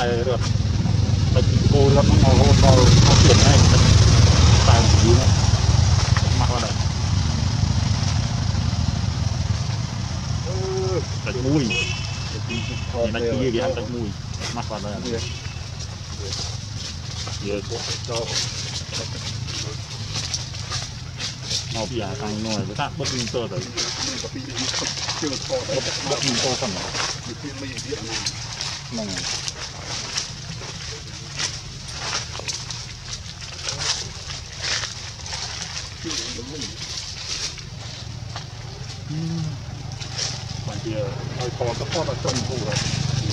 tay rồi bạch cô lắm nó hôn nó chuyển này tay gì nữa mặc vào đây bạch mùi bạch kia kìa bạch mùi mặc vào đây mau bây giờ tăng nồi với các bất minh tơ rồi bất minh tơ phần này bạn kia hơi to các con là trông phụ rồi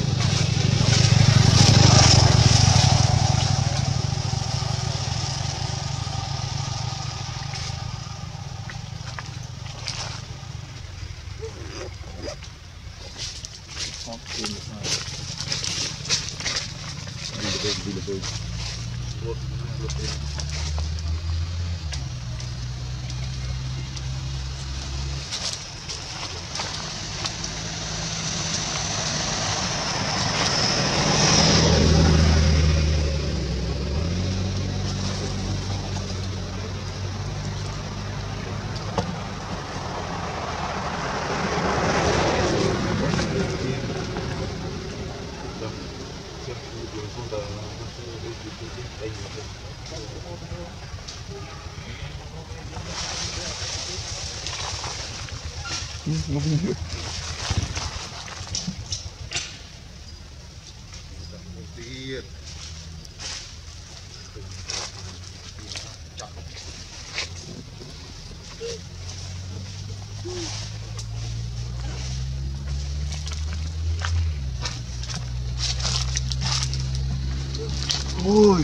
ôi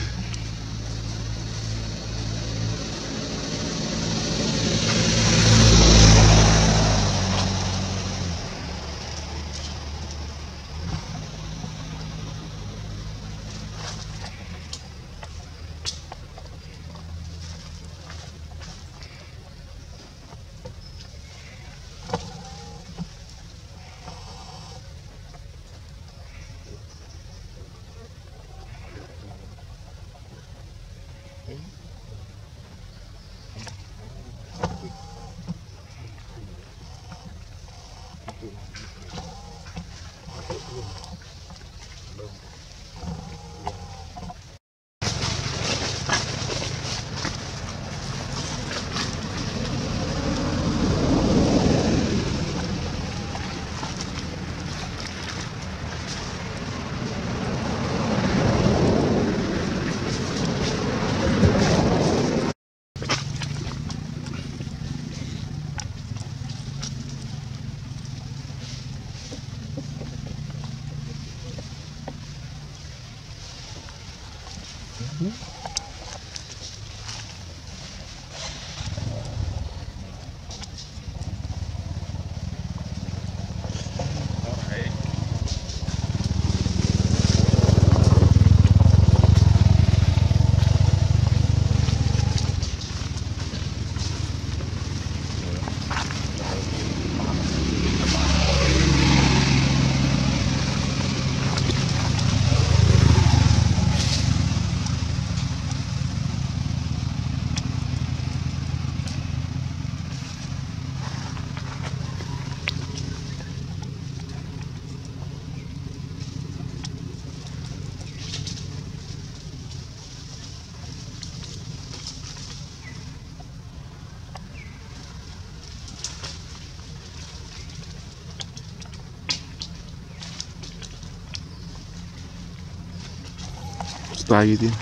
style dia.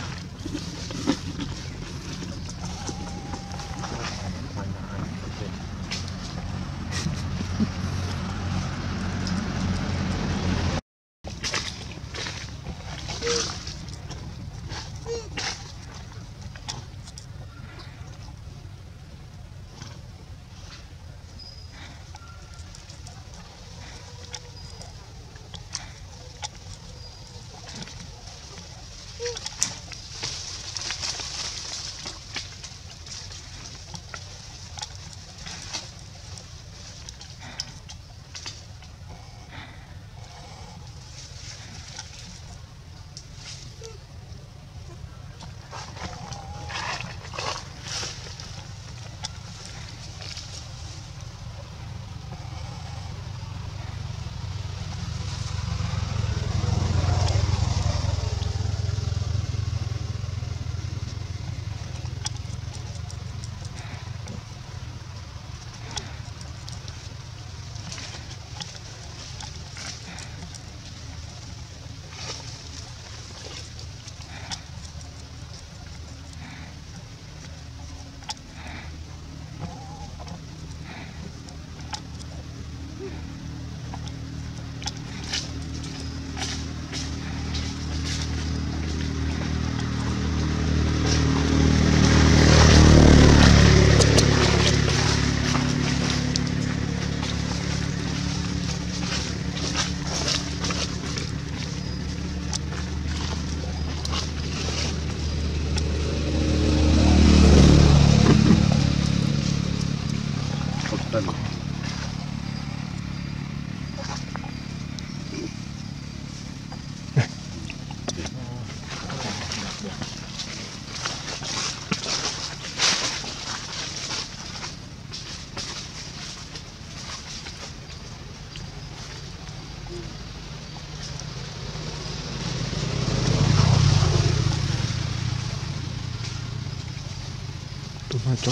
cho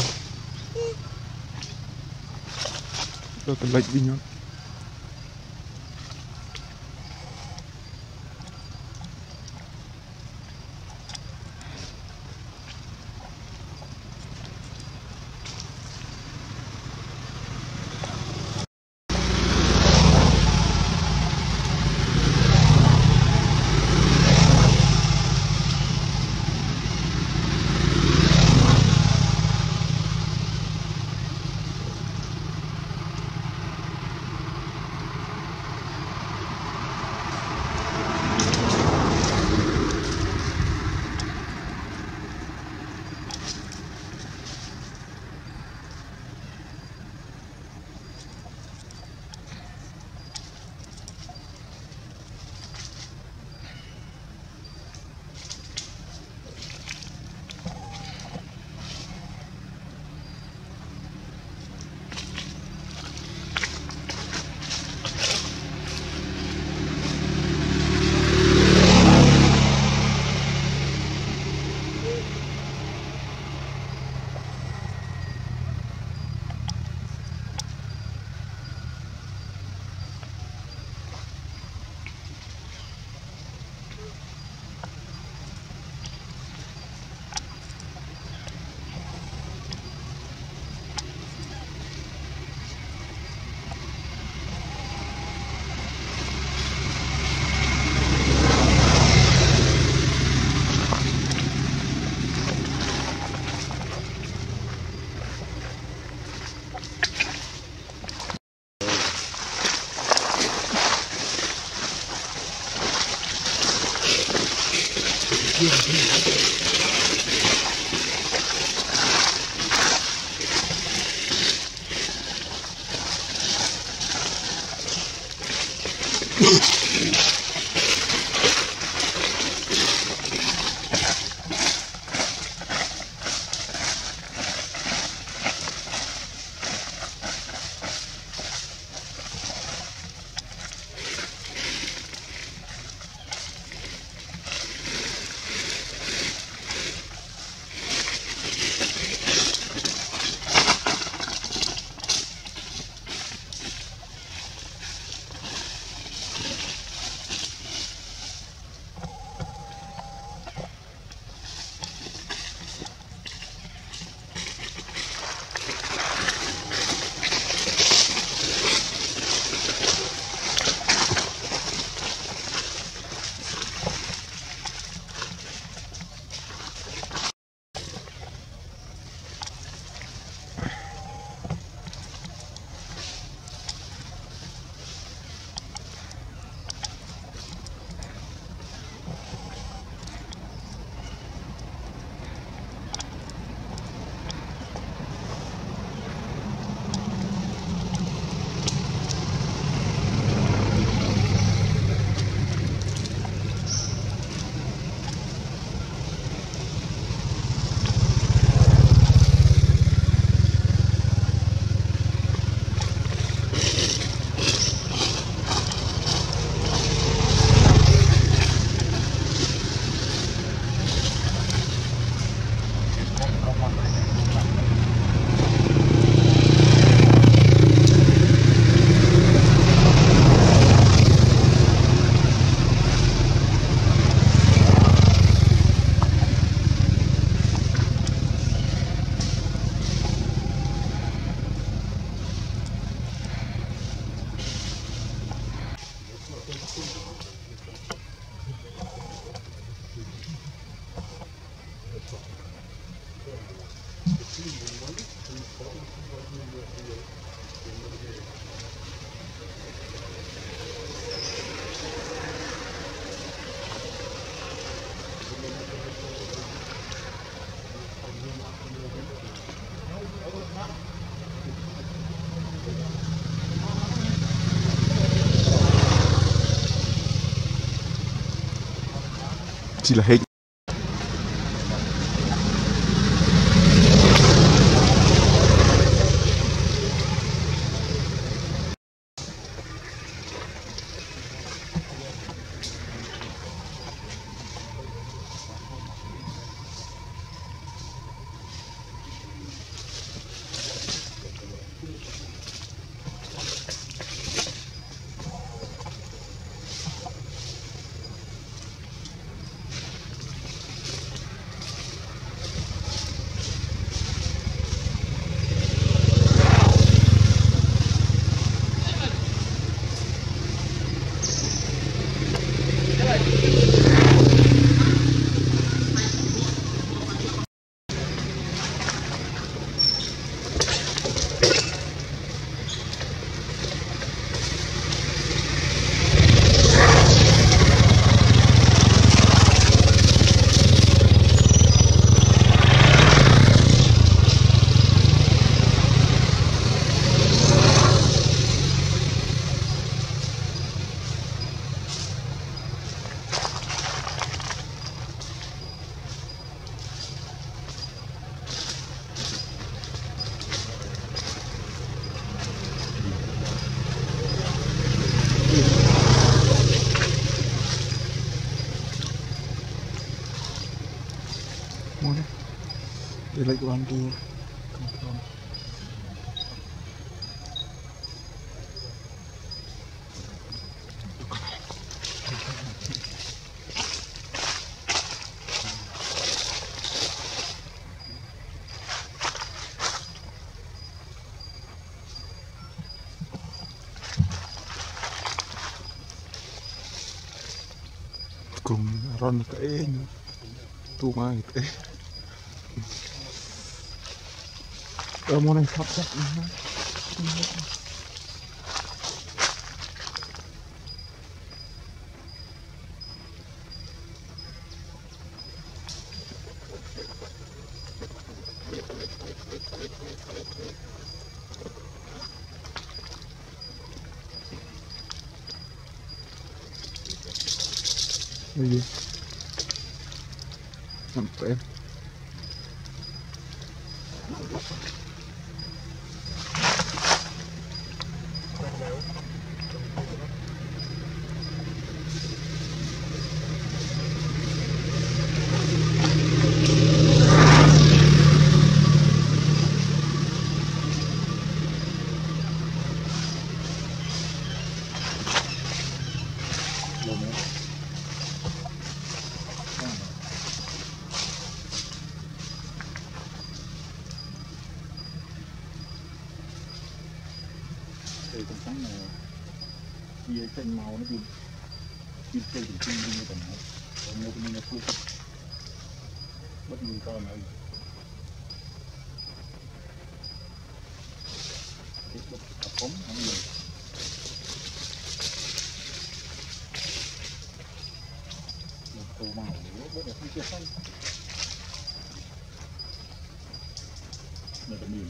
cái lệnh đi nhá. Chỉ là hình. Mua đi. Để lại của anh đi. Cùng Aron cái tu mai cái mau này sắp sắp gì sampai từ trong sáng này chia trên màu nó dùng chia trên thì chia như thế này còn một mình là phụ bất ngờ con này cái bật cặp ống không nhiều một tô màu rất là không chia xanh này là mềm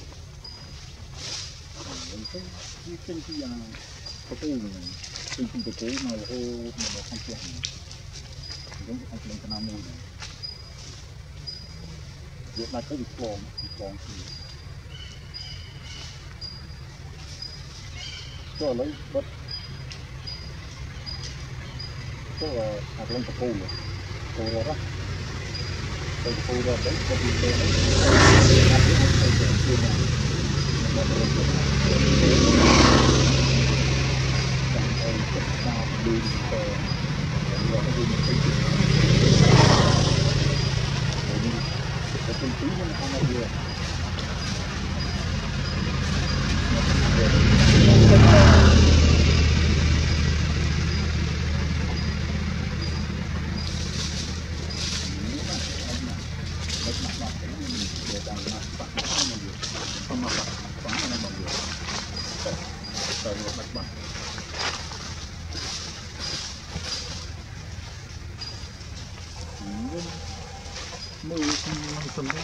cái trên cái cái cô này trên cái cô mà ô mà nó không chuyện giống như không lên cái nam môi này việc này có bị còn thì cho lấy bớt cho là hạt lên cái cô rồi cô rồi đó cái cô rồi đấy có bị tê đấy hạt lên cái cô này mưa không sầm đấy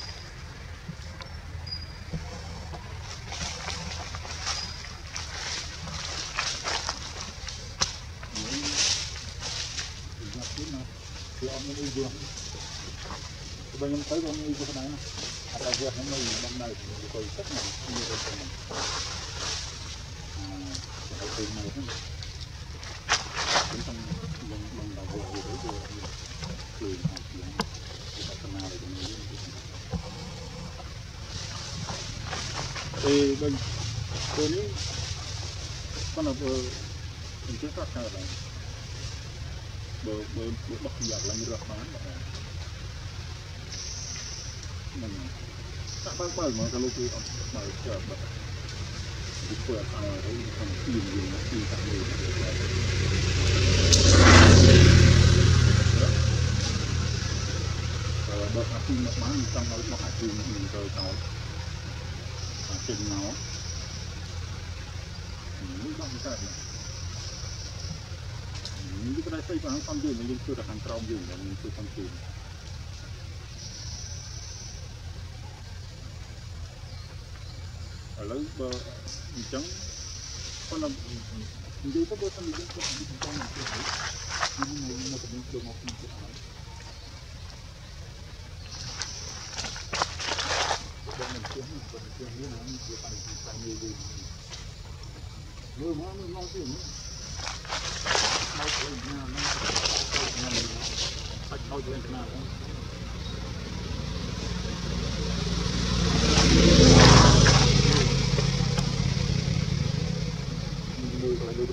thì ông đi vừa bây giờ tới ông đi vừa này nè ada vừa hôm nay năm nay thì tôi rất là nhiều rồi cái tiền này cũng trong lần đầu vừa cười học chuyện thì bênนี้ก็เราเป็นชื่อสัตว์อะไรเบอบักอยากอะไรมีรักบ้านแบบนั่นสักพักเปิดมันก็รู้คือเอาไปเจอแบบเปิดอะไรเขาทำทีมอยู่ทีมต่างเลยบางทีมันมันต้องเอามาหาทีมอื่นโดยเขาtrên nó những băng cái này những cái này xây bằng con đường mình chưa được hàng tròn dùng là mình chưa con tiền ở lấy bờ trắng con là mình có bơ thân mình có con này chưa thấy nhưng mà một cái đường ngọc mình chưa thấy mưa nó gì nữa nó sạch thôi lên nào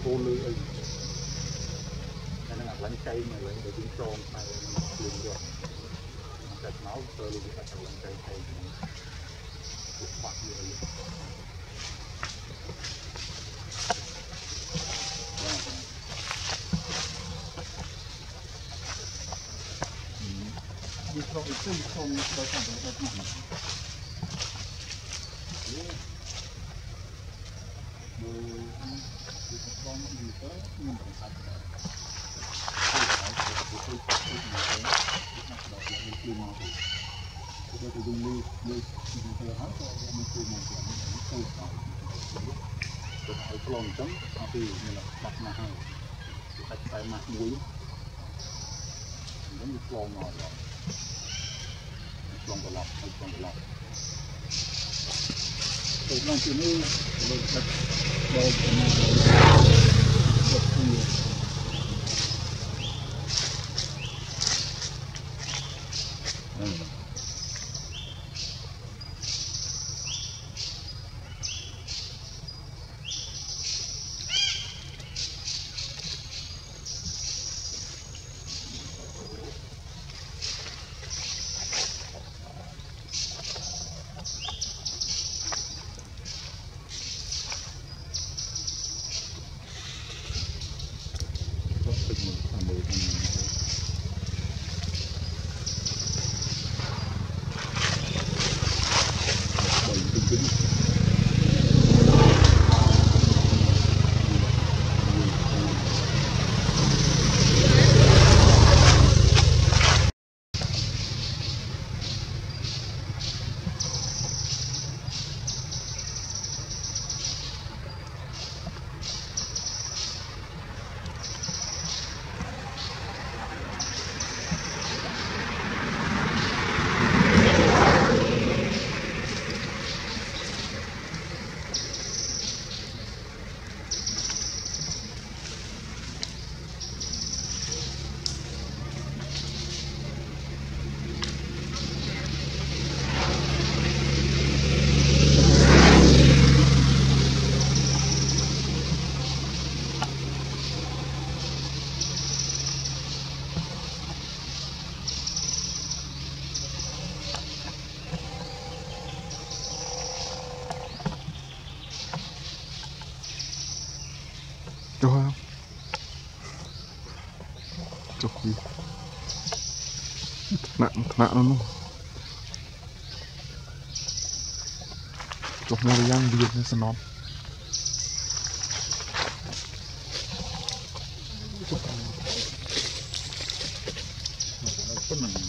ô lư ấy nên là lăn cây mà lấy để chúng tròn hay liền được gạch máu sơ luôn phải làm cây cây cục bạc như vậy đi không đi không đâu chẳng được đâu mà đi không đi tới nhưng mà sạch tôi dùng lưu tôi hỏi cho mình tôi một cái tôi phải còn trống thì mình là đặt mà hay đặt tay mặt mũi giống như còn ngồi rồi còn một lọc còn một lọc tôi đang chỉ nuôi tôi đặt đầu chụp gì nặng luôn chụp một yang việt nó sẽ nón có nặng